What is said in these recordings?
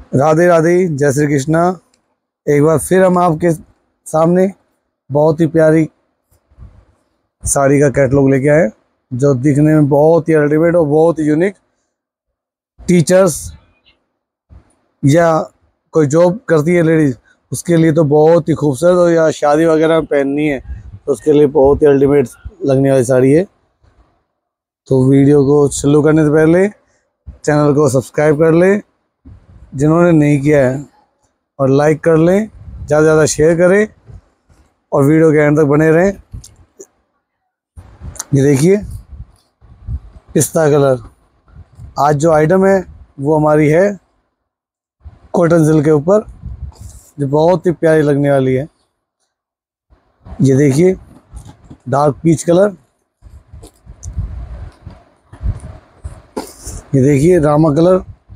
राधे राधे, जय श्री कृष्णा। एक बार फिर हम आपके सामने बहुत ही प्यारी साड़ी का कैटलॉग लेके आए, जो दिखने में बहुत ही अल्टीमेट और बहुत ही यूनिक। टीचर्स या कोई जॉब करती है लेडीज़, उसके लिए तो बहुत ही खूबसूरत, और या शादी वगैरह में पहननी है तो उसके लिए बहुत ही अल्टीमेट लगने वाली साड़ी है। तो वीडियो को शुरू करने से पहले चैनल को सब्सक्राइब कर लें जिन्होंने नहीं किया है, और लाइक कर लें, ज़्यादा से ज़्यादा शेयर करें और वीडियो के एंड तक बने रहें। ये देखिए पिस्ता कलर। आज जो आइटम है वो हमारी है कॉटन सिल्क के ऊपर, जो बहुत ही प्यारी लगने वाली है। ये देखिए डार्क पीच कलर, ये देखिए रामा कलर।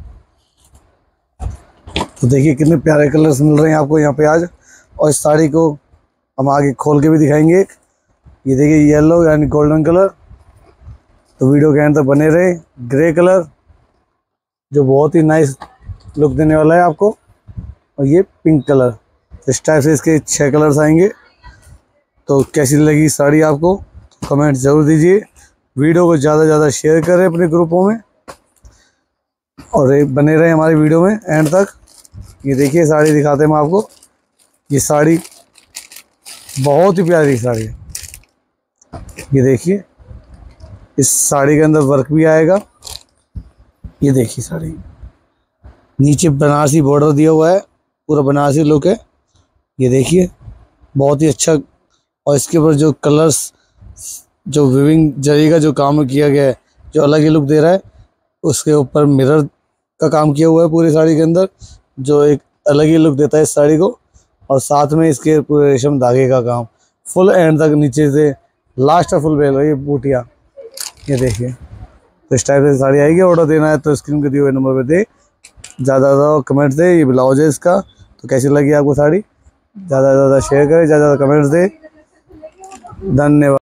तो देखिए कितने प्यारे कलर्स मिल रहे हैं आपको यहाँ पे आज। और इस साड़ी को हम आगे खोल के भी दिखाएंगे। ये देखिए येलो यानी गोल्डन कलर। तो वीडियो के एंड तक बने रहे। ग्रे कलर जो बहुत ही नाइस लुक देने वाला है आपको, और ये पिंक कलर। इस टाइप से इसके 6 कलर्स आएंगे। तो कैसी लगी साड़ी आपको कमेंट ज़रूर दीजिए। वीडियो को ज़्यादा से ज़्यादा शेयर करें अपने ग्रुपों में, और बने रहे हमारी वीडियो में एंड तक। ये देखिए साड़ी दिखाते हैं हम आपको। ये साड़ी बहुत ही प्यारी साड़ी है। ये देखिए इस साड़ी के अंदर वर्क भी आएगा। ये देखिए साड़ी नीचे बनारसी बॉर्डर दिया हुआ है, पूरा बनारसी लुक है। ये देखिए बहुत ही अच्छा। और इसके ऊपर जो कलर्स, जो विविंग जरी का जो काम किया गया है, जो अलग ही लुक दे रहा है। उसके ऊपर मिरर का काम किया हुआ है पूरी साड़ी के अंदर, जो एक अलग ही लुक देता है इस साड़ी को। और साथ में इसके पूरे रेशम धागे का काम फुल एंड तक, नीचे से लास्ट तक फुल बेल है ये बूटियाँ। ये देखिए तो इस टाइप से साड़ी आएगी। ऑर्डर देना है तो स्क्रीन के दिए हुए नंबर पे दे, ज़्यादा ज़्यादा कमेंट दे। ये ब्लाउज है इसका। तो कैसी लगी आपको साड़ी ज़्यादा से ज़्यादा शेयर करें, ज़्यादा कमेंट्स दे। धन्यवाद।